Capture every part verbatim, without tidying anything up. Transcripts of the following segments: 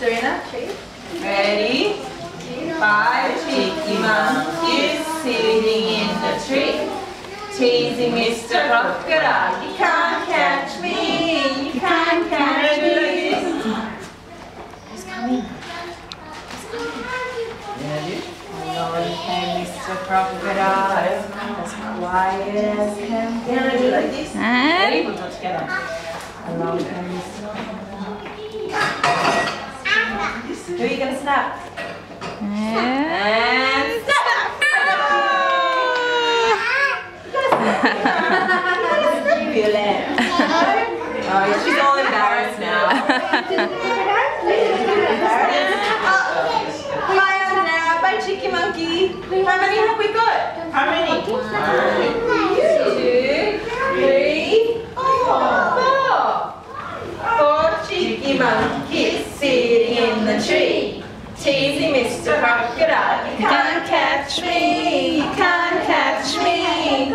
Serena, please. Ready? Five cheeky monkeys sitting in the tree, teasing Mister Crocodile. You can't catch me, you can't catch me. Who's coming? Who's coming? Ready? Along came Mister Crocodile, as quiet as can be. Can I do like this? Ready? We'll do it together. Along came Mister Crocodile. Who are you going to snap? And snap! Oh, she's all embarrassed now. Bye, Anna. Bye, Cheeky Monkey. How many have we got? How many? One, two, three, four. Four Cheeky Monkeys sitting in the tree, teasing Mister Crocodile. You can't catch me, you can't catch me.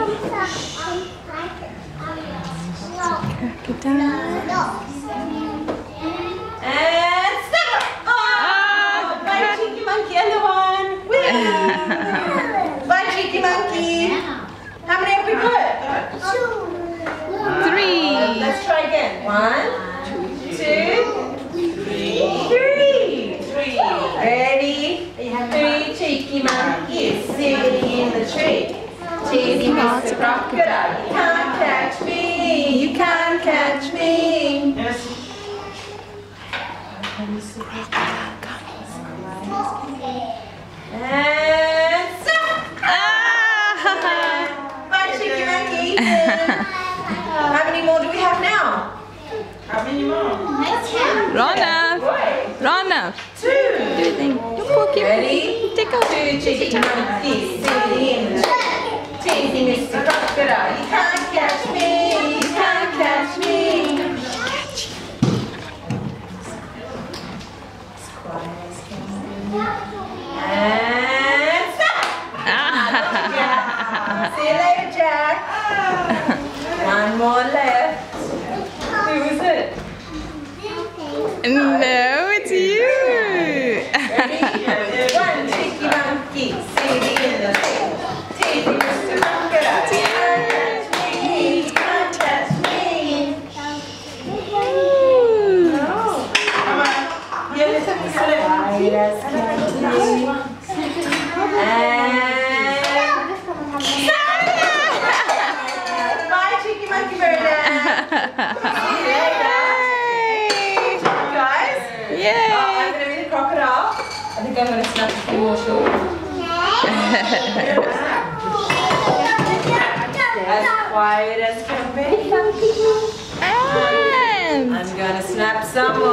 And stop! Oh, bye Cheeky Monkey, other one. Whee! Bye Cheeky Monkey. How many have we got? Three. Uh, let's try again. One, two, three, three. Three. Ready? Three cheeky monkeys sitting in the tree, teasing Mister Crocodile. You can't catch me, you can't catch me. Mister Crocodile coming. And stop! Ah. Bye, cheeky monkey. How many more do we have now? How many more? Rona. Rona. Two. Do you think? You poke it. Ready? Take out. Two cheeky monkeys sitting in the tree, teasing Mister Crocodile. You can't catch me, you can't catch me. Catch you. And stop! Ah. See you later, Jack. One more left. Who is it? No, it's you. Ready? One cheeky monkey sitting in the tree, teasing Mister Crocodile. You can't catch me, you can't catch me. No. Come on. Yeah, let's have the slip. And bye, cheeky monkey bird. See you later. Yay! Oh, I'm going to be the crocodile. I think I'm going to snap a few more shorts. As quiet as can be. And I'm going to snap some more.